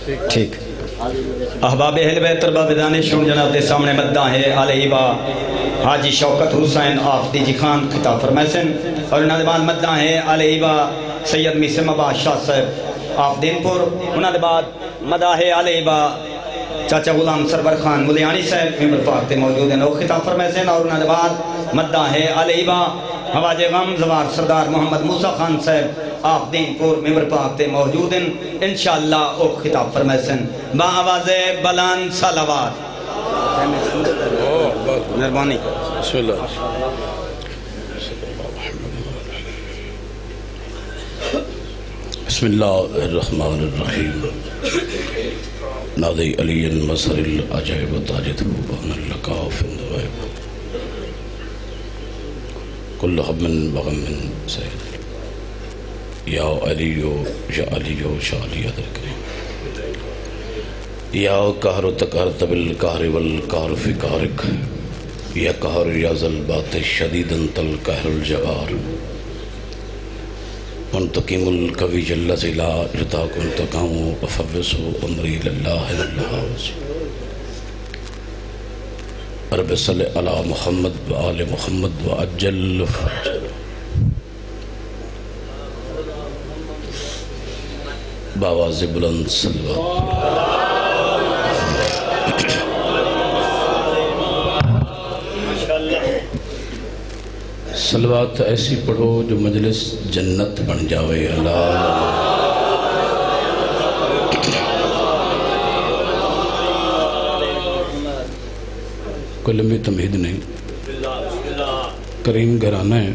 ٹھیک احباب اہل بیت ارباب دانشون جناب دے سامنے مدہ ہے علیہ با حاجی شوکت حسین آفدی جی خان خطاب فرمیسن اور انہاں دے بعد مدہ ہے علیہ با سید میسم ابا شاہ صاحب آفدین پور انہاں دے بعد مدہ ہے علیہ با چاچا غلام سرور خان ملیانی صاحب ممبر پاک تے موجود ہیں لوگ خطاب فرمیسن اور انہاں دے بعد مدہ ہے علیہ با حواج غم زوار سردار محمد موسیٰ خان صاحب آفدین پور ممبر پاک تے موجود ہیں انشاءاللہ او خطاب فرمیسن با آواز بلان صلوات مہربانی بسم اللہ بسم اللہ الرحمن الرحیم نادی علی المصر العجائب تاجد بان اللقاف اندوائب کل حب من بغم من سید یا علیو یا علیو شاہ علی عدر کریم یا قہر تقہرت بالقہر والقہر فی قہرک یا قہر یا ظلبات شدیدن تل قہر الجبار منتقیم القوی جل لا جتاک انتقام افوسو امری للہ للہ رب صلی علی محمد و آل محمد و اجل باواز بلند صلوات صلوات ایسی پڑھو جو مجلس جنت بن جاوے اللہ کوئی لمبی تمہید نہیں کریم گھرانہ ہے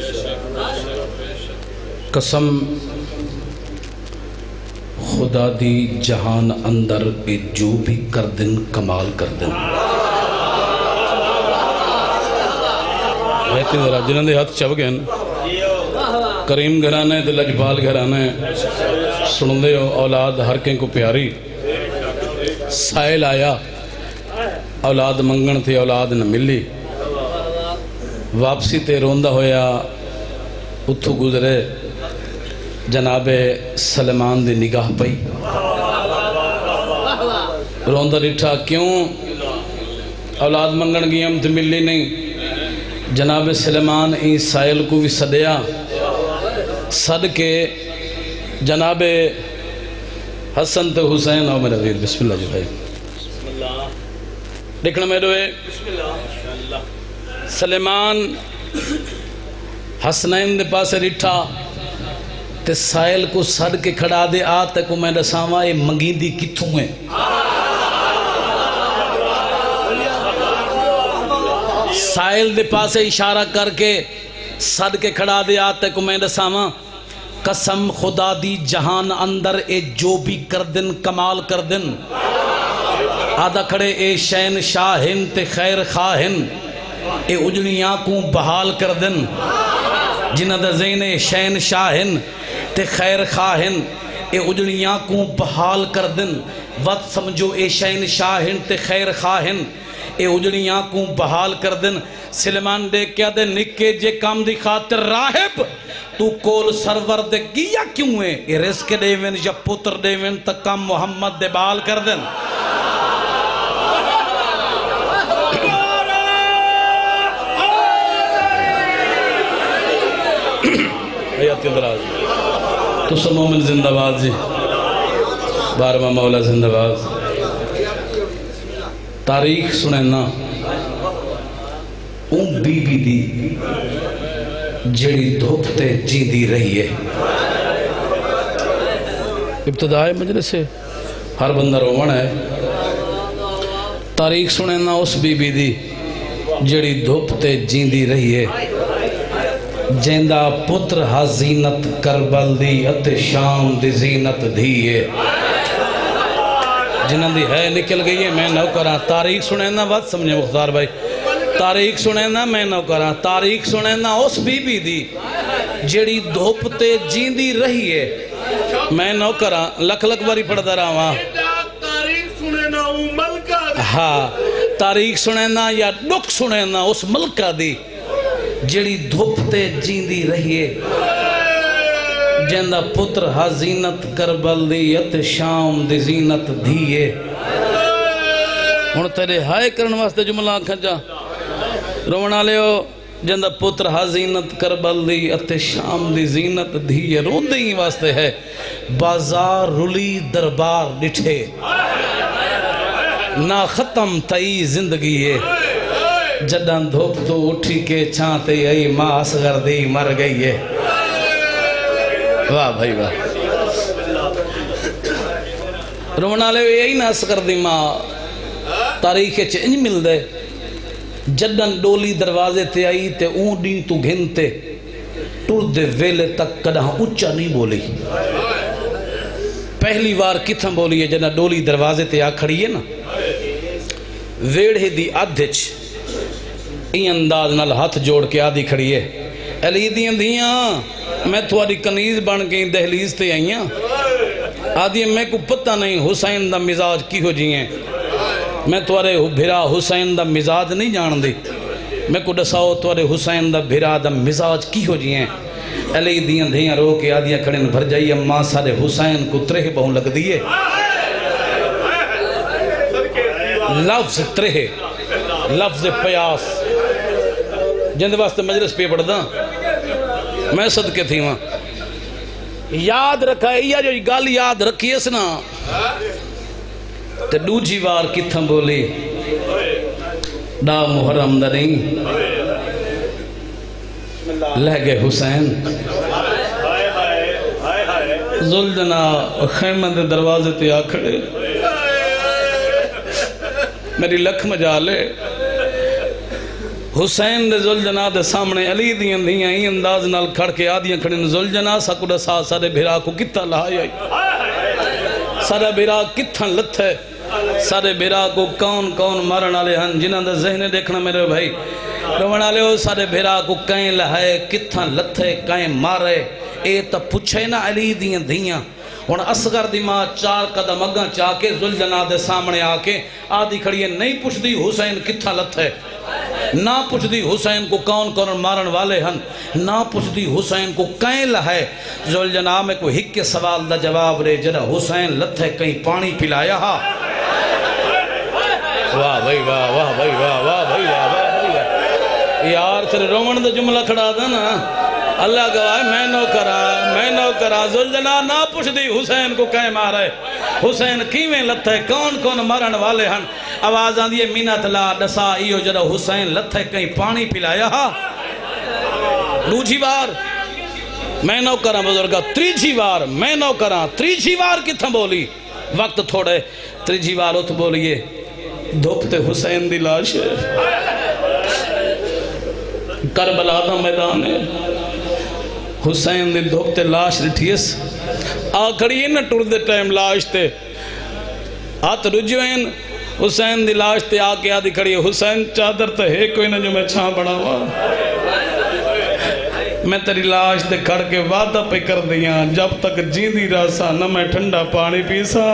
قسم خدا دی جہان اندر جو بھی کردن کمال کردن رہتے ذرا جنہوں دے ہاتھ چپ گئے کریم گھرانا ہے دل اجبال گھرانا ہے سن دے ہو اولاد ہر کہیں کو پیاری سائل آیا اولاد منگن تھی اولاد نہ ملی واپسی تے روندہ ہویا اتھو گزرے جناب سلمان دی نگاہ پئی روندہ ریٹھا کیوں اولاد منگن گی ہم تو ملی نہیں جناب سلمان این سائل کو بھی صدیا صد کے جناب حسن تو حسین اور میرا ویر بسم اللہ جی بھائی دیکھنا میرے ہوئے سلمان حسنین دے پاس ریٹھا تے سائل کو صد کے کھڑا دے آتے کو میں رساما یہ منگیندی کتھوں ہے سائل دے پاسے اشارہ کر کے صد کے کھڑا دے آتے کو میں رساما قسم خدا دی جہان اندر اے جو بھی کردن کمال کردن آدھا کھڑے اے شین شاہن تے خیر خواہن اے اجلیاں کو بحال کردن جنہ دا زین اے شین شاہن تے خیر خواہن اے اجلیاں کو بحال کردن وقت سمجھو اے شین شاہن تے خیر خواہن اے اجلیاں کو بحال کردن سلمان دے کیا دے نکے جے کام دی خاطر راہب تو کول سرور دے گیا کیوں ہے اے رزق دے وین یا پتر دے وین تک کام محمد دے بحال کردن حیات دراز تو سب مومن زندہ باز جی بارہواں مولا زندہ باز تاریخ سنینا اون بی بی دی جڑی دھوپتے جیندی رہی ہے ابتدائی مجلس سے ہر بندہ رومن ہے تاریخ سنینا اس بی بی دی جڑی دھوپتے جیندی رہی ہے جیندہ پتر حزینت کربل دی ات شام دی زینت دھیئے جنہاں دی ہے نکل گئی ہے میں نو کراں تاریخ سنینا بات سمجھے مختار بھائی تاریخ سنینا میں نو کراں تاریخ سنینا اس بی بی دی جڑی دھوپتے جیندی رہی ہے میں نو کراں لکھ لکھ باری پڑھتا رہا وہاں تاریخ سنینا او ملکہ ہاں تاریخ سنینا یا ڈک سنینا اس ملکہ دی جڑی دھوپتے جیندی رہیے جندہ پتر ہا زینت کربل دی ات شام دی زینت دھیے ہن تیرے ہائے کرن واسطے جملہ کھنجا رونا لیو جندہ پتر ہا زینت کربل دی ات شام دی زینت دھیے رون دی واسطے ہے بازار رلی دربار ڈٹھے نہ ختم تئی زندگی ہے جدن دھوپ تو اٹھی کے چھانتے آئی ماں اصغر دی مر گئی ہے واہ بھائی واہ رونا لے یہی نہ اصغر دی ماں تاریخ چنج مل دے جدن ڈولی دروازے تے آئی تے اون ڈین تو گھنتے ٹر دے ویلے تک کدھاں اچھا نہیں بولی پہلی بار کتھاں بولی ہے جدن ڈولی دروازے تے آ کھڑی ہے نا ویڑھے دی آدھچ این انداز نال ہاتھ جوڑ کے آدھی کھڑی ہے علی دیاں دیاں میں تھوڑی کنیز بن کے دہلیز تے آئیاں آدھی میں کو پتہ نہیں حسین دا مزاج کی ہو جی ہیں میں تھوڑے بھرا حسین دا مزاج نہیں جان دی میں کو ڈساؤ تھوڑے حسین دا بھرا دا مزاج کی ہو جی ہیں علی دیاں دیاں رو کے آدھیاں کھڑن بھر جائی اماں سارے حسین کو ترہ بہن لگ دیئے لفظ ترہ لفظ پیاس جند واسطے مجلس پہ پڑھ دا میں صدقے تھی وہاں یاد رکھا ہے یہ جو گال یاد رکھی ہے سنا تے دوجی وار کتھاں بولی ڈا محرم دا نہیں لہ گئے حسین زلجنا خیمہ دے دروازے تے آ کھڑے میری لکھ مجالے حسین دے زلجنا دے سامنے علی دیاں دیاں ہی انداز نال کھڑ کے آدیاں کھڑیں زلجنا ساکو ڈسا سارے بھیرا کو کتا لہائی آئی سارے بھیرا کتھاں لتھ ہے سارے بھیرا کو کون کون مارن آلے ہن جنہاں دے ذہن دیکھنا میرے بھائی روان آلے ہو سارے بھیرا کو کہیں لہائے کتھاں لتھ ہے کہیں مارے اے تا پچھے نا علی دیاں دیاں اور اصغر دی ماں چار قدم اگاں چاہ کے زلجنا دے سامنے آکے آدھی کھڑیے نہیں پوچھ دی حسین کتھاں لتھ ہے نہ پوچھ دی حسین کو کون کون مارن والے ہن نہ پوچھ دی حسین کو کہیں لہے زلجنا میں کو ہک کے سوال دا جواب رے جڑا حسین لتھ ہے کہیں پانی پلایا ہا واہ بھائی واہ واہ بھائی واہ واہ بھائی واہ واہ یار تیرے رومن دا جملہ کھڑا دا نا اللہ گواہ میں نو کرا زلجنا نہ پوچھ دی حسین کو کہیں مارے حسین کیویں لتھ ہے کون کون مارن والے ہن آواز آن دیئے منت لا ڈسا ایو جڑا حسین لتھ ہے کہیں پانی پلایا ہا دوجی بار میں نو کرا بزرگا تریجی بار میں نو کرا تریجی بار کتھا بولی وقت تھوڑے تریجی بار اتھ بولیے دھوپتے حسین دی لاش ہے کربلا دا میدان ہے حسین دی دھوپتے لاش رٹھیس آکھڑی ہے نا ٹور دے ٹائم لاش تے ہاتھ رجوین حسین دی لاش تے آکے آدھی کھڑی ہے حسین چادر تے ہے کوئی نہ جو میں چھاں بڑا ہوا میں تیری لاش تے کھڑ کے وعدہ پہ کر دیا جب تک جیندی راسا نہ میں ٹھنڈا پانی پیسا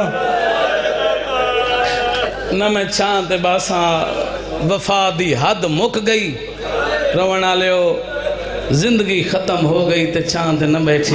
نہ میں چھاں تے باسا وفا دی حد مک گئی رونا لیو زندگی ختم ہو گئی تے چھاں تے نہ بیٹھی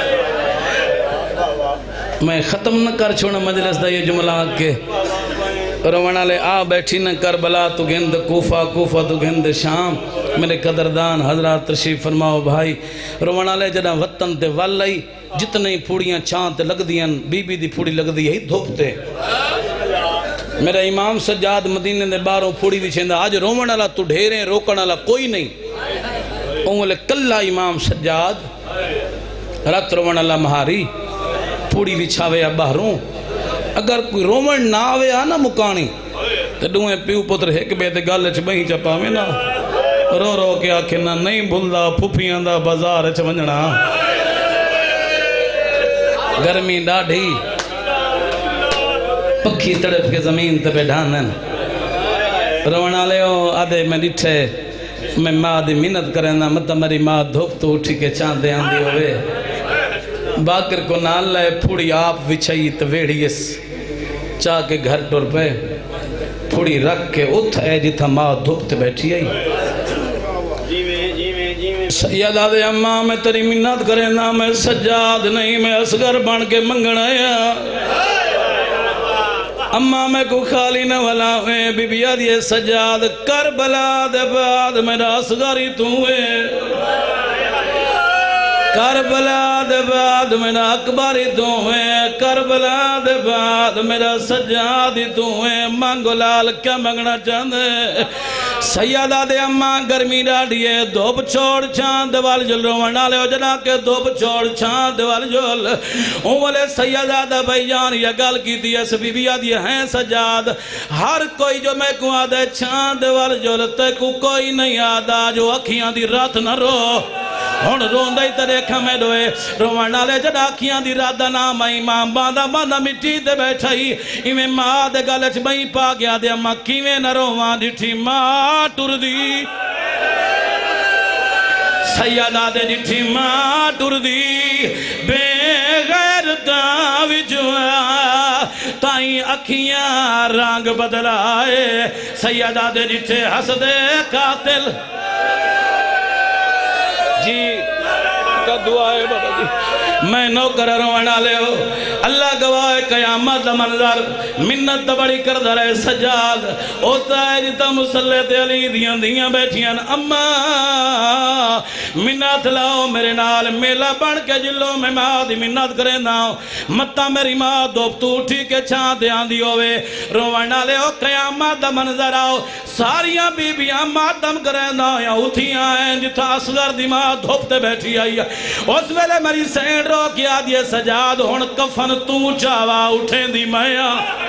میں ختم نہ کر چھوڑا مجلس دا یہ جملہ کے رونا لے آ بیٹھی نہ کربلا تو گھند کوفہ کوفہ تو گھند شام میرے قدردان حضرات تشریف فرماؤ بھائی رونا لے جڑا وطن تے والائی جتنے پھوڑیاں چھاں تے لگ دیاں بی بی دی پھوڑی لگ دی ہی دھوپتے میرا امام سجاد مدینے دے باروں پھوڑی بھی چھندہ آج رومن اللہ تو ڈھیریں روکن اللہ کوئی نہیں اونگلے کلہ امام سجاد رات رومن اللہ مہاری پھوڑی بھی چھاوے باہروں اگر کوئی رومن نہ آوے آنا مکانی تو دوئے پیو پتر ایک بے دے گالے چھ چپاوے نا رو رو کے آکھے نا نہیں بھولدا پھپیاں دا بازار چھ ونجنا گرمی ڈاڑھی پکھی تڑپ کے زمین تے بیٹھانن رونا لے ہو آدھے میں ڈٹھے میں ماں دی منت کرنا مطلب میری ماں دھوپ تو اٹھی کے چاندے آندی ہوئے باکر کو نال لائے پھوڑی آپ وچھائی تو ویڑیس چاہ کے گھر ٹور پہ پھوڑی رکھ کے اتھ ہے جتھا ماں دھوپ تے بیٹھی آئی سیدہ دے اماں میں تیری منت کرے نا میں سجاد نہیں میں اصغر بن کے منگنا یا اماں میں کو خالی نہ ولا ہوئے بی بی آدھے سجاد کربلا دے بعد میرا اصغری تو ہے کربلا دے بعد میرا اکبری تو ہے کربلا دے بعد میرا سجادی تو ہے مانگو لال کیا منگنا چاہتے سیدہ دے اماں گرمی ڈاڑیے دوب چھوڑ چاند وال جل رونا لے جنا کے دوب چھوڑ چاند وال جل اولے سیدہ دے بھائیان یہ گل کی دی اس بی بی آدھی ہیں سجاد ہر کوئی جو میں کو آدھے چاند وال جل تے کو کوئی نہیں آدھا جو اکھیاں دی رات نہ رو ہون رون دائی تے دیکھا میں دوئے رونا لے جنا اکھیاں دی رات دا نام آئی ماں باندھا باندھا مٹی دے بیٹھائی ایمیں ماں دے گلچ بھائی پا گیا دے اماں کیویں نہ روان ڈٹھی ماں ٹر دی سیدہ دے ڈٹھی ماں ٹر دی بے غیر داوی جو تائیں اکھیاں رنگ بدلائے سیدہ دے ڈٹھے ہس دے قاتل جی کا دعا ہے بابا جی میں نوکر رونا لے ہو اللہ گواہ قیامت منظر منت بڑی کر دھرے سجاد ہوتا ہے جتا مسلط علی دیاں دیاں بیٹھیاں اما منت لاؤ میرے نال میلہ بڑھ کے جلوں میں ماں دی منت کریں ناؤ متا میری ماں دوب تو اٹھی کے چھان دیاں دی ہوئے رونا لے ہو قیامت منظر آؤ ساریاں بی بیاں ماتم کریں ناؤ یا اٹھیاں ہیں جتا اصغر دی ماں دھوپتے بیٹھی آئی اس ویلے میری سین رو کیا دیئے سجاد ہون کفن تو چاوا اٹھیں دی مایا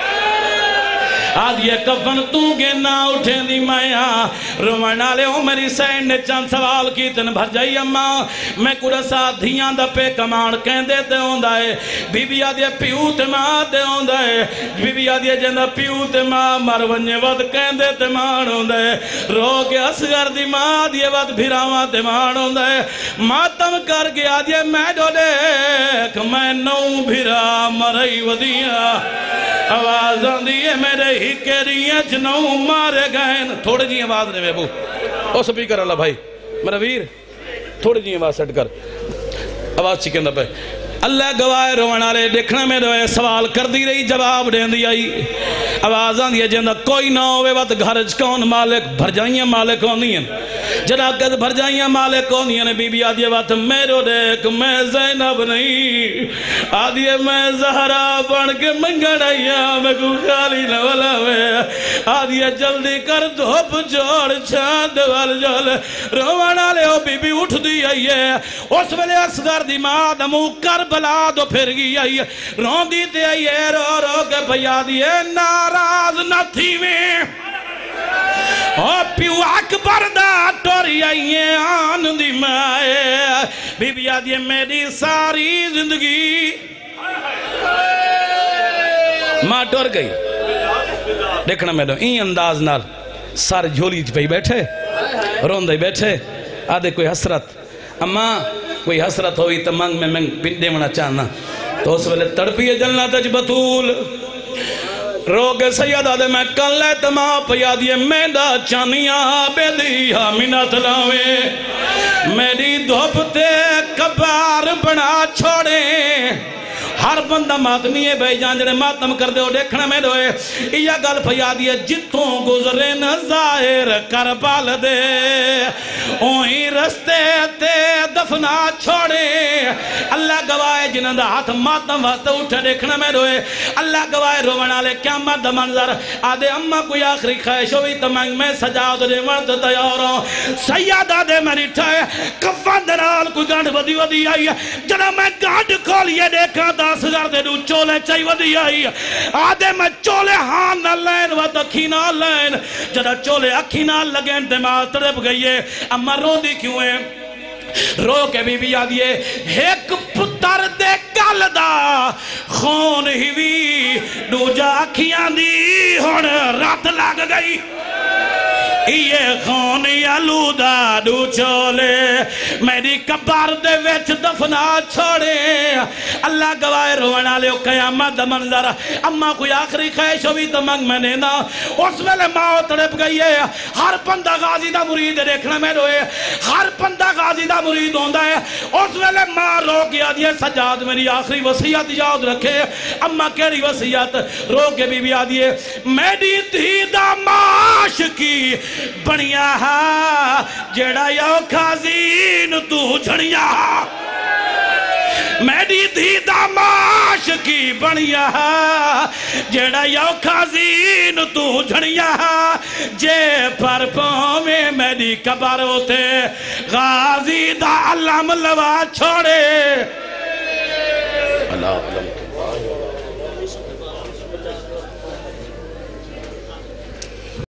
آدھیے کفن تو گینا اٹھیں دی مایا رونا لے ہوں میری سین نے چند سوال کی تن بھر جائی اماں میں کڑسا دھیاں دا پہ کمان کہیں دیتے ہوں دائے بی بی آدھیے پیو تے ماں دے ہوں دائے بی بی آدھیے جندہ پیو تے ماں مرونجے ود کہیں دیتے مان ہوں دائے رو کے اصغر دی ماں آدھیے ود بھیراواں تے مان ہوں دائے ماتم کر کے آدھیے میں جو دیکھ میں نو بھیرا مرئی ودیاں آواز آندھیے میرے ہی کیریاں جنوں مارے گئے تھوڑے جی آواز نے بے او سپیکر اللہ بھائی میرا ویر تھوڑے جی آواز سٹ کر آواز چکن دا پہ اللہ گواہ رونا لے دیکھنا میں دوئے سوال کر دی رہی جواب دیں دی آئی آواز آن دیا جندہ کوئی نہ ہوئے وقت گھرج کون مالک بھر جائیاں مالک ہونی ہیں جناکت بھر جائیاں مالک ہونی ہیں بی بی آدھیے وقت میرو دیکھ میں زینب نہیں آدھیے میں زہرہ بن کے منگڑائیاں میں کو خالی نہ والا میں آدھیے جلدی کر دھوپ جوڑ چاند وال جل رونا لے ہو بی بی اٹھ دی آئیے اس ویلے اصغر دی ماں دمو کربلا دو پھر گئی آئیے رون دی تے آئیے رو رو کے بھیا دیئے ناراض نہ تھی میں اور پیو اکبر دا ٹوری آئیے آن دی مائے بی بی آدھیے میری ساری زندگی ماں ٹور گئی دیکھنا میں دو این انداز نال سارے جھولی پہ بیٹھے رون دے بیٹھے آدھے کوئی حسرت اماں کوئی حسرت ہوئی تو منگ میں پنڈے منا چاہنا تو اس ویلے تڑپیے جلنا تج بطول رو کے سیدہ دے میں کل لے تمہاں پیا دیئے میڈا چانیاں بے دیا منت لاوے میری دھوپتے کبار بنا چھوڑے ہر بندہ ماتمی ہے بھائی جان جنے ماتم کر دے ہو دیکھنا میں دوئے یہ گل پھیا دیئے جتوں گزرے نہ ظاہر کربال دے اوہی رستے تے دفنا چھوڑے اللہ گواہ جنہ دا ہاتھ ماتم واسطہ اٹھے دیکھنا میں دوئے اللہ گواہ رونا لے کیا مرد منظر آدھے اممہ کوئی آخری خواہش ہوئی تمہیں میں سجاؤ دے مرد تیاروں سیادہ دے میں نٹھائے کفان درال کوئی گانڈ بدی ودی آئی جنہ میں گانڈ کھولیے دیکھا دا اصغر دے دو چولے چاہی ودی آئی آدھے میں چولے ہاں نہ لین ود اکھی نہ لین جدہ چولے اکھی نہ لگیں دماغ تڑپ گئیے اما رو دی کیوں ہے رو کے بی بی آدھیے ایک پتر دے گل دا خون ہیوی دوجا اکھیاں دی ہون رات لگ گئی یہ خونی آلودہ دو چولے میری قبر دے وچ دفنا چھوڑے اللہ گواہ رونا لے قیامت دا منظر اما کوئی آخری خواہش ہوئی تو منگ میں نے نا اس ویلے ماں تڑپ گئی ہے ہر بندہ غازی دا مرید دیکھنا میں روئے ہر بندہ غازی دا مرید ہوندہ ہے اس ویلے ماں رو گیا دیئے سجاد میری آخری وصیت یاد رکھے اما کیڑی وصیت رو کے بی بی آدیے میری دھی دا معاش کی بنیا ہا جڑا یو خازین تو جھڑیا میری دھی دا معاش کی بنیا ہا جڑا یو خازین تو جھڑیا جے پر پویں میری قبر ہوتے غازی دا علم لوا چھوڑے اللہ